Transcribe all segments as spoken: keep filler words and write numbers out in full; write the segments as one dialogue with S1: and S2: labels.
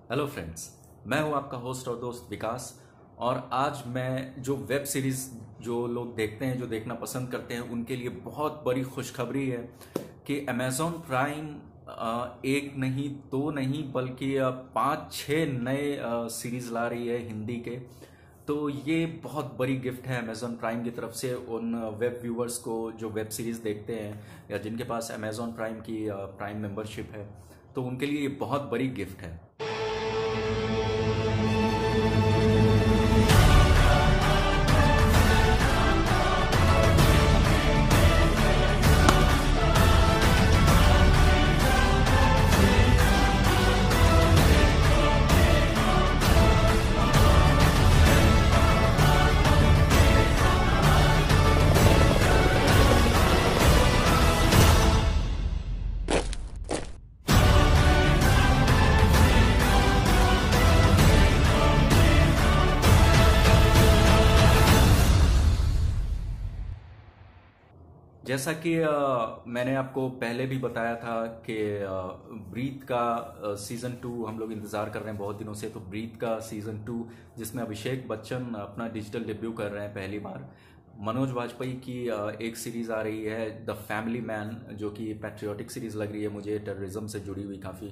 S1: Hello friends, मैं हूं आपका होस्ट और दोस्त विकास। और आज मैं जो वेब सीरीज़ जो लोग देखते हैं, जो देखना पसंद करते हैं, उनके लिए बहुत बड़ी खुशखबरी है कि अमेज़ॉन प्राइम एक नहीं, दो नहीं, बल्कि अ, पाँच छः नए सीरीज़ ला रही है हिंदी के। तो ये बहुत बड़ी गिफ्ट है अमेज़ॉन प्राइम की तरफ से उन वेब व्यूवर्स को जो वेब सीरीज़ देखते हैं या जिनके पास अमेज़ॉन प्राइम की प्राइम मेंबरशिप है। तो उनके लिए ये बहुत बड़ी गिफ्ट है। जैसा कि अ, मैंने आपको पहले भी बताया था कि ब्रीथ का सीज़न टू हम लोग इंतज़ार कर रहे हैं बहुत दिनों से। तो ब्रीथ का सीज़न टू, जिसमें अभिषेक बच्चन अपना डिजिटल डेब्यू कर रहे हैं पहली बार। मनोज वाजपेयी की अ, एक सीरीज़ आ रही है द फैमिली मैन, जो कि पैट्रियोटिक सीरीज़ लग रही है मुझे, टेररिज्म से जुड़ी हुई काफ़ी।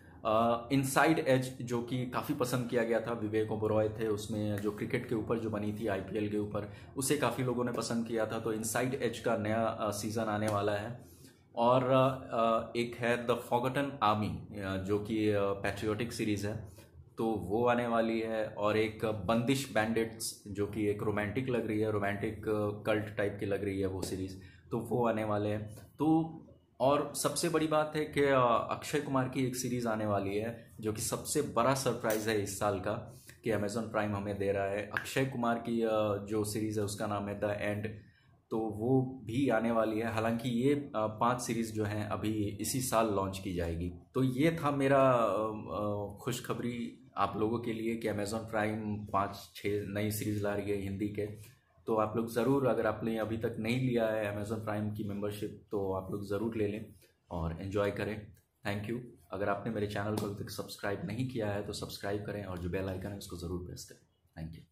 S1: इनसाइड एज, जो कि काफ़ी पसंद किया गया था, विवेक ओबरॉय थे उसमें, जो क्रिकेट के ऊपर जो बनी थी आईपीएल के ऊपर, उसे काफ़ी लोगों ने पसंद किया था। तो इनसाइड एज का नया सीज़न आने वाला है। और अ, एक है द फॉरगॉटन आर्मी, जो कि पैट्रियोटिक सीरीज़ है, तो वो आने वाली है। और एक बंदिश बैंडिट्स, जो कि एक रोमांटिक लग रही है, रोमांटिक कल्ट टाइप की लग रही है वो सीरीज़, तो वो आने वाले हैं। तो और सबसे बड़ी बात है कि अ, अक्षय कुमार की एक सीरीज़ आने वाली है, जो कि सबसे बड़ा सरप्राइज़ है इस साल का कि अमेज़ॉन प्राइम हमें दे रहा है। अक्षय कुमार की अ, जो सीरीज़ है उसका नाम है द एंड, तो वो भी आने वाली है। हालांकि ये अ, पांच सीरीज़ जो हैं अभी इसी साल लॉन्च की जाएगी। तो ये था मेरा अ, अ, खुशखबरी आप लोगों के लिए कि अमेज़ॉन प्राइम पाँच छः नई सीरीज़ ला रही है हिंदी के। तो आप लोग ज़रूर, अगर आपने अभी तक नहीं लिया है अमेज़ॉन प्राइम की मेंबरशिप, तो आप लोग ज़रूर ले लें और एंजॉय करें। Thank you. अगर आपने मेरे चैनल को अभी तक सब्सक्राइब नहीं किया है तो सब्सक्राइब करें और जो बेल आइकन है उसको ज़रूर प्रेस करें। Thank you.